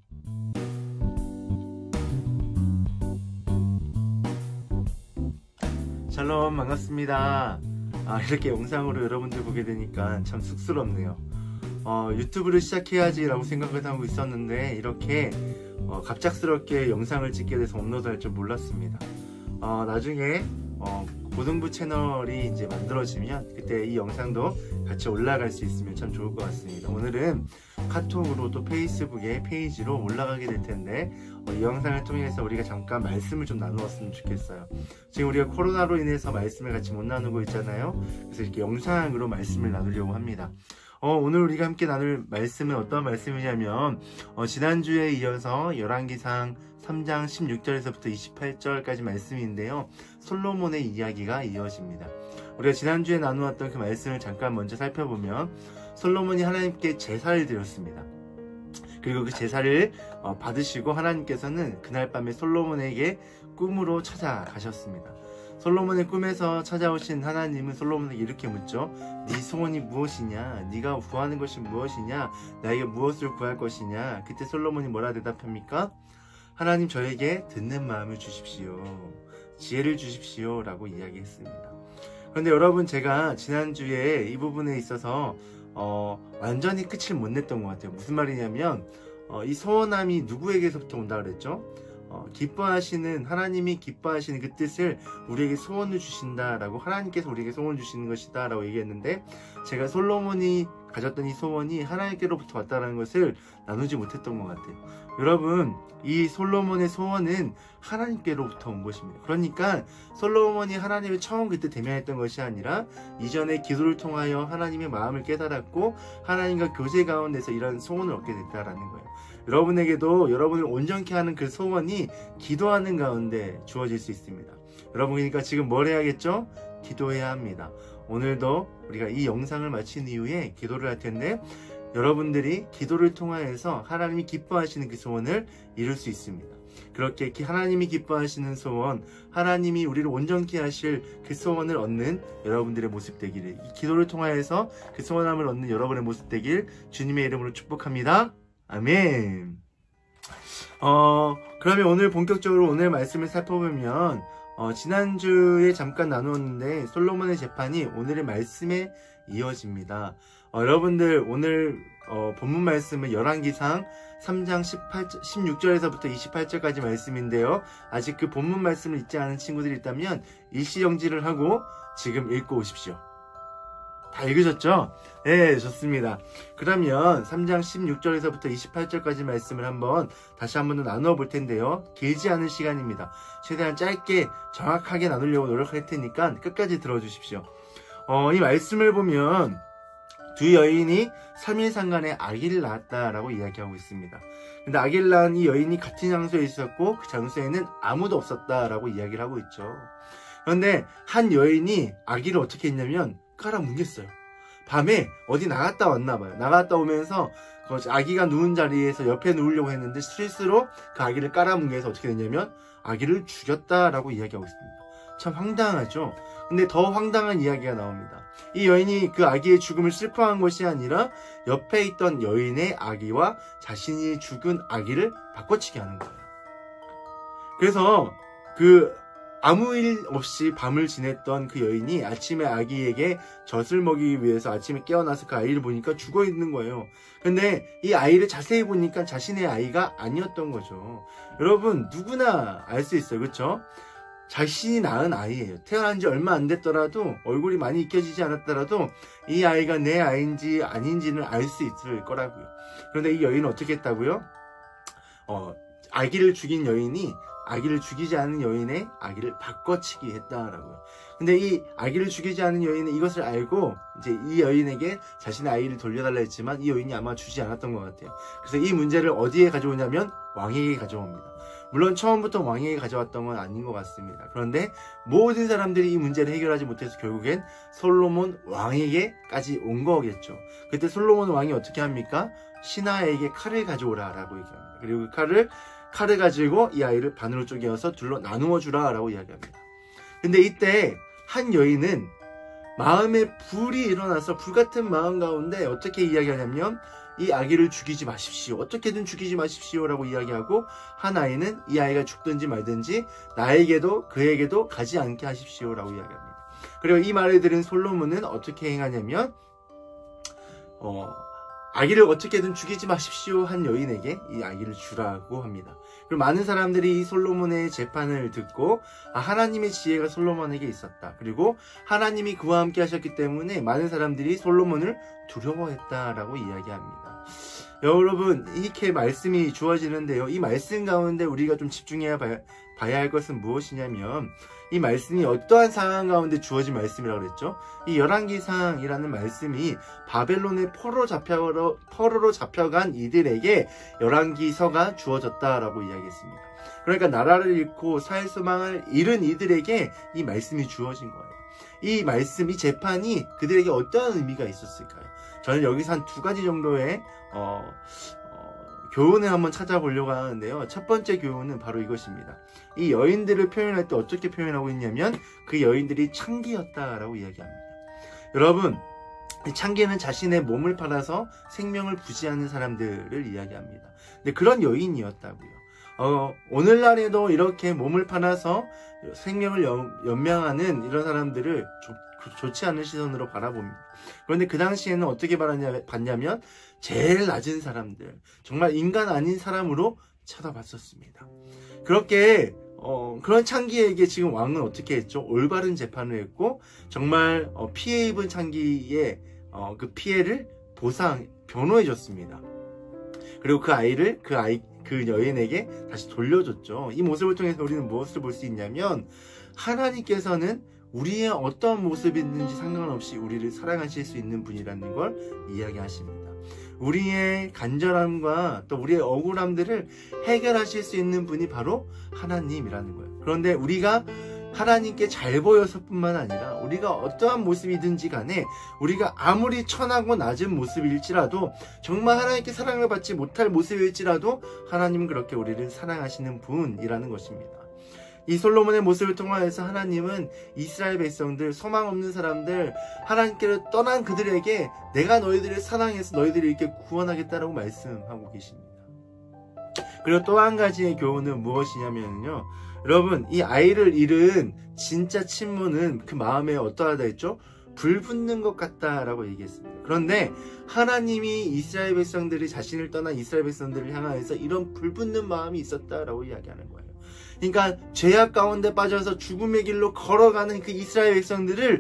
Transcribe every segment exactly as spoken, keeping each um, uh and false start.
샬롬, 반갑습니다. 아, 이렇게 영상으로 여러분들 보게 되니까 참 쑥스럽네요. 어, 유튜브를 시작해야지 라고 생각을 하고 있었는데 이렇게 어, 갑작스럽게 영상을 찍게 돼서 업로드할 줄 몰랐습니다. 어, 나중에 어, 고등부 채널이 이제 만들어지면 그때 이 영상도 같이 올라갈 수 있으면 참 좋을 것 같습니다. 오늘은 카톡으로 또 페이스북에 페이지로 올라가게 될 텐데 어, 이 영상을 통해서 우리가 잠깐 말씀을 좀 나누었으면 좋겠어요. 지금 우리가 코로나로 인해서 말씀을 같이 못 나누고 있잖아요. 그래서 이렇게 영상으로 말씀을 나누려고 합니다. 어, 오늘 우리가 함께 나눌 말씀은 어떤 말씀이냐면 어, 지난주에 이어서 열왕기상 삼 장 십육 절에서부터 이십팔 절까지 말씀인데요. 솔로몬의 이야기가 이어집니다. 우리가 지난주에 나누었던 그 말씀을 잠깐 먼저 살펴보면 솔로몬이 하나님께 제사를 드렸습니다. 그리고 그 제사를 어, 받으시고 하나님께서는 그날 밤에 솔로몬에게 꿈으로 찾아가셨습니다. 솔로몬의 꿈에서 찾아오신 하나님은 솔로몬에게 이렇게 묻죠. 네 소원이 무엇이냐? 네가 구하는 것이 무엇이냐? 나에게 무엇을 구할 것이냐? 그때 솔로몬이 뭐라 대답합니까? 하나님, 저에게 듣는 마음을 주십시오. 지혜를 주십시오 라고 이야기했습니다. 그런데 여러분, 제가 지난주에 이 부분에 있어서 어, 완전히 끝을 못 냈던 것 같아요. 무슨 말이냐면 어, 이 소원함이 누구에게서부터 온다 그랬죠? 어, 기뻐하시는, 하나님이 기뻐하시는 그 뜻을 우리에게 소원을 주신다라고, 하나님께서 우리에게 소원을 주시는 것이다 라고 얘기했는데, 제가 솔로몬이 가졌던 이 소원이 하나님께로부터 왔다는 것을 나누지 못했던 것 같아요. 여러분, 이 솔로몬의 소원은 하나님께로부터 온 것입니다. 그러니까 솔로몬이 하나님을 처음 그때 대면했던 것이 아니라 이전에 기도를 통하여 하나님의 마음을 깨달았고 하나님과 교제 가운데서 이런 소원을 얻게 됐다라는 거예요. 여러분에게도 여러분을 온전케 하는 그 소원이 기도하는 가운데 주어질 수 있습니다. 여러분, 그러니까 지금 뭘 해야겠죠? 기도해야 합니다. 오늘도 우리가 이 영상을 마친 이후에 기도를 할 텐데 여러분들이 기도를 통하여서 하나님이 기뻐하시는 그 소원을 이룰 수 있습니다. 그렇게 하나님이 기뻐하시는 소원, 하나님이 우리를 온전케 하실 그 소원을 얻는 여러분들의 모습 되기를, 이 기도를 통하여서 그 소원함을 얻는 여러분의 모습 되길 주님의 이름으로 축복합니다. 아멘. 어, 그러면 오늘 본격적으로 오늘 말씀을 살펴보면 어, 지난주에 잠깐 나누었는데 솔로몬의 재판이 오늘의 말씀에 이어집니다. 어, 여러분들 오늘 어, 본문 말씀은 열왕기상 삼 장 십육 절에서부터 이십팔 절까지 말씀인데요. 아직 그 본문 말씀을 읽지 않은 친구들이 있다면 일시정지를 하고 지금 읽고 오십시오. 다 읽으셨죠? 네, 좋습니다. 그러면 삼 장 십육 절에서부터 이십팔 절까지 말씀을 한번 다시 한번 더 나누어 볼 텐데요. 길지 않은 시간입니다. 최대한 짧게 정확하게 나누려고 노력할 테니까 끝까지 들어주십시오. 어, 이 말씀을 보면 두 여인이 삼 일 상간에 아기를 낳았다라고 이야기하고 있습니다. 근데 아기를 낳은 이 여인이 같은 장소에 있었고 그 장소에는 아무도 없었다라고 이야기를 하고 있죠. 그런데 한 여인이 아기를 어떻게 했냐면 깔아뭉갰어요. 밤에 어디 나갔다 왔나 봐요. 나갔다 오면서 아기가 누운 자리에서 옆에 누우려고 했는데 실수로 그 아기를 깔아뭉개서 어떻게 됐냐면 아기를 죽였다라고 이야기하고 있습니다. 참 황당하죠? 근데 더 황당한 이야기가 나옵니다. 이 여인이 그 아기의 죽음을 슬퍼한 것이 아니라 옆에 있던 여인의 아기와 자신이 죽은 아기를 바꿔치기 하는 거예요. 그래서 그 아무 일 없이 밤을 지냈던 그 여인이 아침에 아기에게 젖을 먹이기 위해서 아침에 깨어나서 그 아이를 보니까 죽어 있는 거예요. 근데 이 아이를 자세히 보니까 자신의 아이가 아니었던 거죠. 여러분, 누구나 알 수 있어요. 그렇죠? 자신이 낳은 아이예요. 태어난 지 얼마 안 됐더라도, 얼굴이 많이 익혀지지 않았더라도 이 아이가 내 아이인지 아닌지는 알 수 있을 거라고요. 그런데 이 여인은 어떻게 했다고요? 어, 아기를 죽인 여인이 아기를 죽이지 않은 여인의 아기를 바꿔치기 했다라고요. 근데 이 아기를 죽이지 않은 여인은 이것을 알고 이제 이 여인에게 자신의 아이를 돌려달라 했지만 이 여인이 아마 주지 않았던 것 같아요. 그래서 이 문제를 어디에 가져오냐면 왕에게 가져옵니다. 물론 처음부터 왕에게 가져왔던 건 아닌 것 같습니다. 그런데 모든 사람들이 이 문제를 해결하지 못해서 결국엔 솔로몬 왕에게까지 온 거겠죠. 그때 솔로몬 왕이 어떻게 합니까? 신하에게 칼을 가져오라 라고 얘기합니다. 그리고 그 칼을 칼을 가지고 이 아이를 반으로 쪼개어서 둘로 나누어 주라 라고 이야기합니다. 근데 이때 한 여인은 마음에 불이 일어나서 불같은 마음 가운데 어떻게 이야기하냐면 이 아기를 죽이지 마십시오. 어떻게든 죽이지 마십시오 라고 이야기하고, 한 아이는 이 아이가 죽든지 말든지 나에게도 그에게도 가지 않게 하십시오 라고 이야기합니다. 그리고 이 말을 들은 솔로몬은 어떻게 행하냐면 어, 아기를 어떻게든 죽이지 마십시오 한 여인에게 이 아기를 주라고 합니다. 그리고 많은 사람들이 이 솔로몬의 재판을 듣고 아, 하나님의 지혜가 솔로몬에게 있었다. 그리고 하나님이 그와 함께 하셨기 때문에 많은 사람들이 솔로몬을 두려워했다라고 이야기합니다. 여러분, 이렇게 말씀이 주어지는데요. 이 말씀 가운데 우리가 좀 집중해야 봐야, 봐야 할 것은 무엇이냐면 이 말씀이 어떠한 상황 가운데 주어진 말씀이라고 그랬죠? 이 열왕기상이라는 말씀이 바벨론의 포로로 잡혀, 포로로 잡혀간 이들에게 열왕기서가 주어졌다라고 이야기했습니다. 그러니까 나라를 잃고 살 소망을 잃은 이들에게 이 말씀이 주어진 거예요. 이 말씀, 이 재판이 그들에게 어떠한 의미가 있었을까요? 저는 여기서 한 두 가지 정도의 어, 교훈을 한번 찾아보려고 하는데요. 첫 번째 교훈은 바로 이것입니다. 이 여인들을 표현할 때 어떻게 표현하고 있냐면 그 여인들이 창기였다라고 이야기합니다. 여러분, 창기는 자신의 몸을 팔아서 생명을 부지하는 사람들을 이야기합니다. 근데 그런 여인이었다고요. 어, 오늘날에도 이렇게 몸을 팔아서 생명을 연, 연명하는 이런 사람들을 조, 좋지 않은 시선으로 바라봅니다. 그런데 그 당시에는 어떻게 봤냐, 봤냐면 제일 낮은 사람들, 정말 인간 아닌 사람으로 쳐다봤었습니다. 그렇게 어, 그런 창기에게 지금 왕은 어떻게 했죠? 올바른 재판을 했고 정말 어, 피해 입은 창기의 어, 그 피해를 보상, 변호해 줬습니다. 그리고 그 아이를 그 아이 그 여인에게 다시 돌려줬죠. 이 모습을 통해서 우리는 무엇을 볼 수 있냐면 하나님께서는 우리의 어떤 모습이든지 상관없이 우리를 사랑하실 수 있는 분이라는 걸 이야기하십니다. 우리의 간절함과 또 우리의 억울함들을 해결하실 수 있는 분이 바로 하나님이라는 거예요. 그런데 우리가 하나님께 잘 보여서 뿐만 아니라 우리가 어떠한 모습이든지 간에 우리가 아무리 천하고 낮은 모습일지라도 정말 하나님께 사랑을 받지 못할 모습일지라도 하나님은 그렇게 우리를 사랑하시는 분이라는 것입니다. 이 솔로몬의 모습을 통하여서 하나님은 이스라엘 백성들, 소망 없는 사람들, 하나님께로 떠난 그들에게 내가 너희들을 사랑해서 너희들을 이렇게 구원하겠다라고 말씀하고 계십니다. 그리고 또 한 가지의 교훈은 무엇이냐면요. 여러분, 이 아이를 잃은 진짜 친모는 그 마음에 어떠하다 했죠? 불붙는 것 같다라고 얘기했습니다. 그런데 하나님이 이스라엘 백성들이 자신을 떠난 이스라엘 백성들을 향하여서 이런 불붙는 마음이 있었다라고 이야기하는 거예요. 그러니까 죄악 가운데 빠져서 죽음의 길로 걸어가는 그 이스라엘 백성들을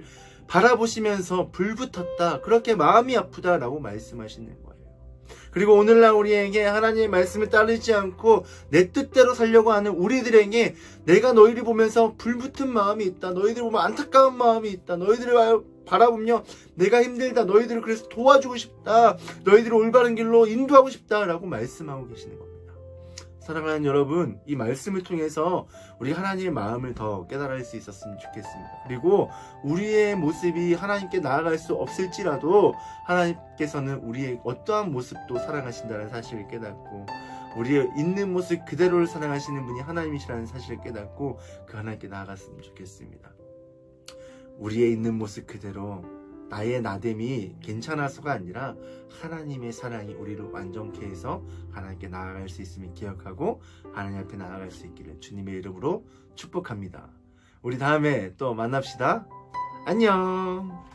바라보시면서 불붙었다. 그렇게 마음이 아프다라고 말씀하시는 거예요. 그리고 오늘날 우리에게 하나님의 말씀을 따르지 않고 내 뜻대로 살려고 하는 우리들에게 내가 너희를 보면서 불붙은 마음이 있다. 너희들을 보면 안타까운 마음이 있다. 너희들을 바라보며 내가 힘들다. 너희들을 그래서 도와주고 싶다. 너희들을 올바른 길로 인도하고 싶다라고 말씀하고 계시는 겁니다. 사랑하는 여러분, 이 말씀을 통해서 우리 하나님의 마음을 더 깨달을 수 있었으면 좋겠습니다. 그리고 우리의 모습이 하나님께 나아갈 수 없을지라도 하나님께서는 우리의 어떠한 모습도 사랑하신다는 사실을 깨닫고 우리의 있는 모습 그대로를 사랑하시는 분이 하나님이시라는 사실을 깨닫고 그 하나님께 나아갔으면 좋겠습니다. 우리의 있는 모습 그대로 나의 나됨이 괜찮아서가 아니라 하나님의 사랑이 우리를 완전케 해서 하나님께 나아갈 수 있음을 기억하고 하나님 앞에 나아갈 수 있기를 주님의 이름으로 축복합니다. 우리 다음에 또 만납시다. 안녕.